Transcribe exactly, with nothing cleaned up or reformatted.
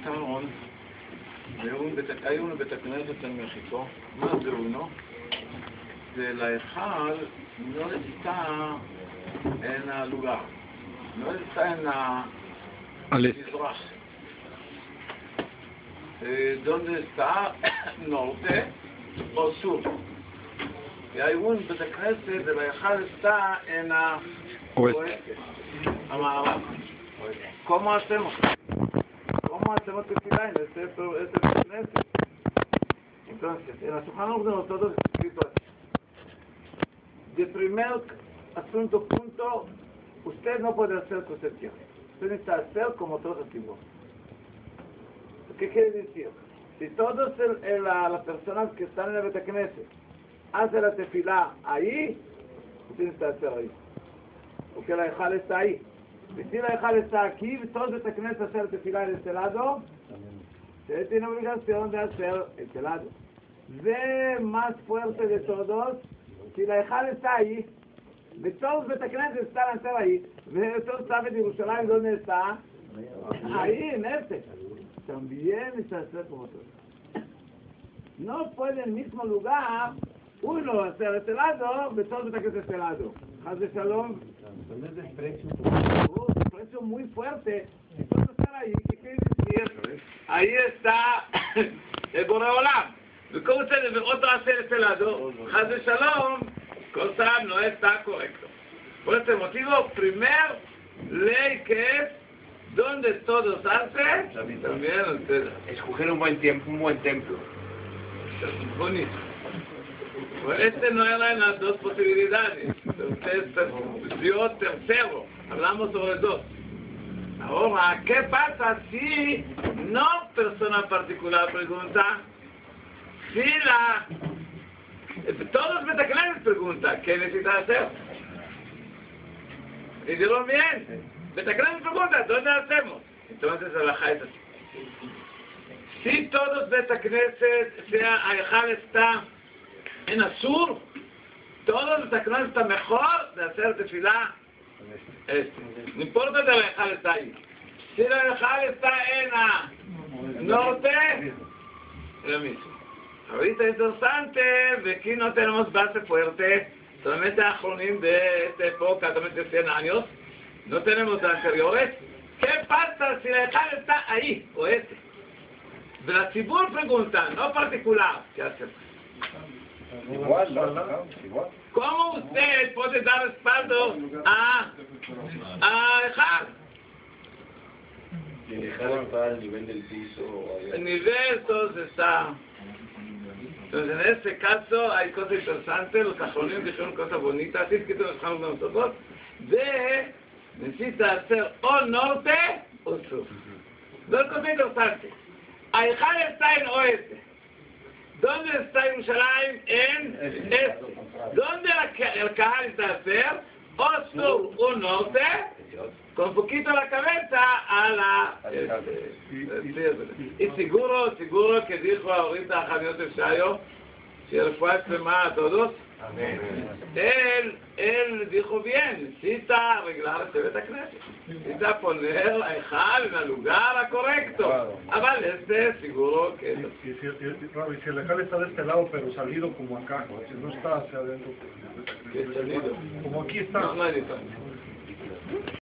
זיכרון, hay un בית הכנסת en México, más de uno, del Aejal no está en el lugar, no está en la Mizrach, eh, donde está norte o sur. Y hay un בית הכנסת del Aejal está en la oeste, a ¿Cómo hacemos? ¿Cómo hacemos tefilá en este, este Knesset? Entonces, en la Shulchan Aruch de nosotros está escrito así. De primer asunto, punto, usted no puede hacer lo que usted quiere. Usted necesita hacer como todos antiguos. ¿Qué quiere decir? Si todos el, el, la, las personas que están en el Beit Knesset hacen la tefilá ahí, usted necesita hacer ahí. Porque la Ejal está ahí. Y si la Ejal está aquí, todos los que necesitan hacer tefilá de este lado, se tiene obligación de hacer este lado. Ve más fuerte de todos, si la Ejal está ahí, de todos los que necesitan hacer ahí, de todos saben de Jerusalén dónde está, ahí en este. También está hacer como todos. No puede en el mismo lugar uno hacer este lado, de todos los que necesitan este lado. Haz de Shalom. Entonces desprecio un desprecio muy fuerte. Entonces estar ahí, ¿qué quiere decir? Ahí está el Boreolam. ¿Cómo se debe otro hacer este lado? Haz de Shalom, cosa no está correcto. Por este motivo, primer ley que es donde todos hacen, también ustedes. Escoger un buen tiempo, un buen templo. Bonito. Pues este no era en las dos posibilidades. Usted dio tercero. Hablamos sobre dos. Ahora, ¿qué pasa si no persona particular pregunta? Si la... Todos los betaclanes preguntan, ¿qué necesita hacer? Y digo bien. Betaclanes preguntan, ¿dónde hacemos? Entonces la Jai es así. Si todos betaclanes, sea Aejal está en el sur, todos los taclones están mejor de hacer tefilá este. No importa si la Ejal está ahí. Si la Ejal está en el norte, es lo mismo. Ahorita es interesante, de aquí no tenemos base fuerte, solamente Achronim de esta época, solamente cien años, no tenemos anteriores. ¿Qué pasa si la Ejal está ahí, oeste? De la Tzibur pregunta, no particular, ¿qué hacemos? Igual, no, no, igual. ¿Cómo usted puede dar respaldo a a Ejal? Si Ejal está al nivel del piso. El nivel entonces está. Entonces en este caso hay cosas interesantes, los cajones que son cosas bonitas, así es que nos dejamos nosotros, de necesita hacer o norte o sur. Dos cosas interesantes. Ejal está en oeste. ¿Dónde está Jerusalén? En este. ¿Dónde el Cajal está a hacer? O sur o norte, con poquito la cabeza a la este. Y seguro, seguro que dijo ahorita Janiot Shayo, si él fue a extremar a todos, él, él dijo bien, necesita arreglar este Beit Knesset, necesita poner a Ejal en el lugar correcto. Ah, vale, este seguro que... Y si el Ejal está de este lado, pero salido como acá, si no está hacia adentro. Como aquí está. No, no hay diferencia.